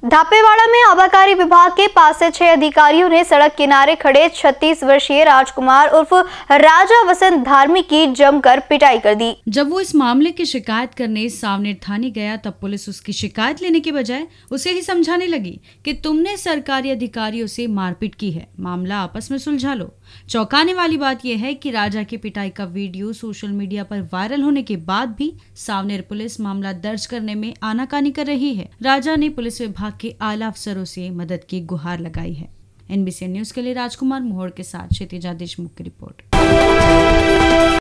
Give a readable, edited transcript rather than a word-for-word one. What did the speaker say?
धापेवाड़ा में आबकारी विभाग के पास से 6 अधिकारियों ने सड़क किनारे खड़े 36 वर्षीय राजकुमार उर्फ राजा वसंत धार्मी की जमकर पिटाई कर दी। जब वो इस मामले की शिकायत करने सावनेर थाने गया तब पुलिस उसकी शिकायत लेने के बजाय उसे ही समझाने लगी कि तुमने सरकारी अधिकारियों से मारपीट की है, मामला आपस में सुलझा लो। चौंकाने वाली बात यह है कि राजा की पिटाई का वीडियो सोशल मीडिया पर वायरल होने के बाद भी सावनेर पुलिस मामला दर्ज करने में आनाकानी कर रही है। राजा ने पुलिस विभाग के आला अफसरों से मदद की गुहार लगाई है। NBC न्यूज के लिए राजकुमार मोहड़ के साथ क्षितिजा देशमुख की रिपोर्ट।